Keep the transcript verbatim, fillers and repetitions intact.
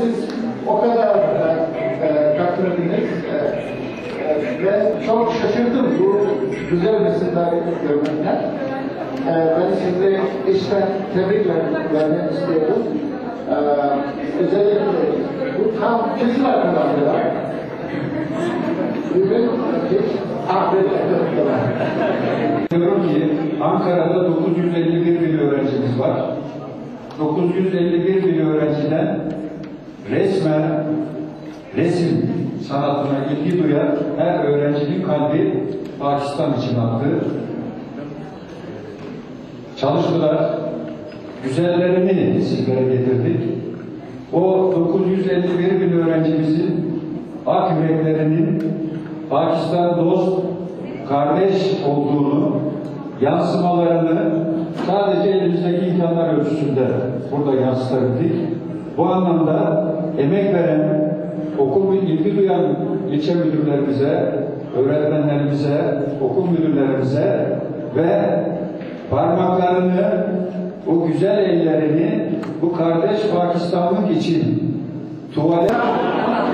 siz o kadar e, kaptırdınız e, e, ve çok şaşırdım bu güzel resimleri görmekten. E, ben size işten tebrik vermek istiyorum. E, özellikle bu tam kesin arkadaşlar. Bugün hiç ahmet arkadaşlar. Diyorum ki Ankara'da dokuz yüz elli bir bin öğrencimiz var. dokuz yüz elli bir bin öğrenciden resmen resim sanatına ilgi duyan her öğrencinin kalbi Pakistan için attı. Çalıştılar. Güzellerini sizlere getirdik. O dokuz yüz elli bir bin öğrencimizin ak yüreklerinin Pakistan dost, kardeş olduğunu, yansımalarını sadece elimizdeki imkanlar ölçüsünde burada yansıtabildik. Bu anlamda emek veren, okul ilgi duyan ilçe müdürlerimize, öğretmenlerimize, okul müdürlerimize ve parmaklarını, o güzel ellerini bu kardeş Pakistanlık için tuvalet